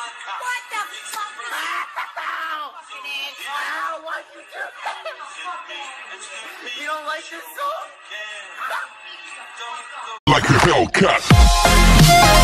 What the fuck? Ow, why'd you do that? You don't like this song? Like a Hellcat.